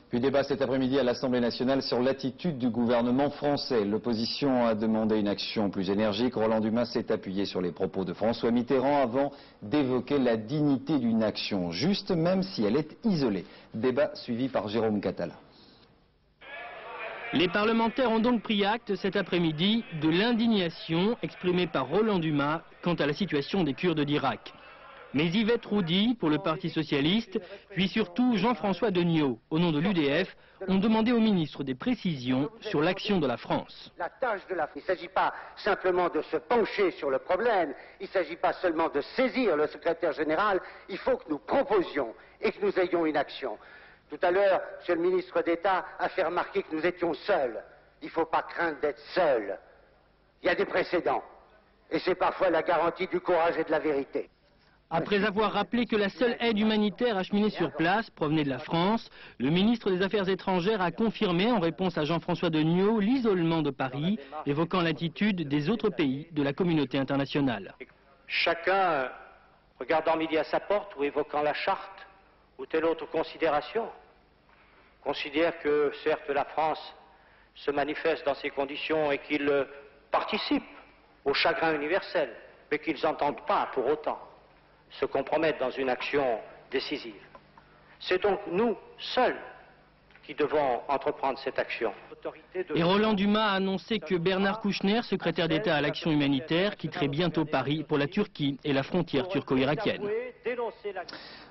Puis débat cet après-midi à l'Assemblée nationale sur l'attitude du gouvernement français. L'opposition a demandé une action plus énergique. Roland Dumas s'est appuyé sur les propos de François Mitterrand avant d'évoquer la dignité d'une action juste, même si elle est isolée. Débat suivi par Jérôme Catala. Les parlementaires ont donc pris acte cet après-midi de l'indignation exprimée par Roland Dumas quant à la situation des Kurdes d'Irak. Mais Yvette Roudy, pour le Parti socialiste, puis surtout Jean-François Deniau, au nom de l'UDF, ont demandé au ministre des précisions sur l'action de la France. La tâche de la France, il ne s'agit pas simplement de se pencher sur le problème, il ne s'agit pas seulement de saisir le secrétaire général, il faut que nous proposions et que nous ayons une action. Tout à l'heure, M. le ministre d'État a fait remarquer que nous étions seuls. Il ne faut pas craindre d'être seuls. Il y a des précédents. Et c'est parfois la garantie du courage et de la vérité. Après avoir rappelé que la seule aide humanitaire acheminée sur place provenait de la France, le ministre des Affaires étrangères a confirmé en réponse à Jean-François Deniau l'isolement de Paris, évoquant l'attitude des autres pays de la communauté internationale. Chacun, regardant midi à sa porte ou évoquant la charte ou telle autre considération, considère que certes la France se manifeste dans ces conditions et qu'il participe au chagrin universel, mais qu'ils n'entendent pas pour autant se compromettre dans une action décisive. C'est donc nous, seuls, qui devons entreprendre cette action. Et Roland Dumas a annoncé que Bernard Kouchner, secrétaire d'État à l'action humanitaire, quitterait bientôt Paris pour la Turquie et la frontière turco-irakienne.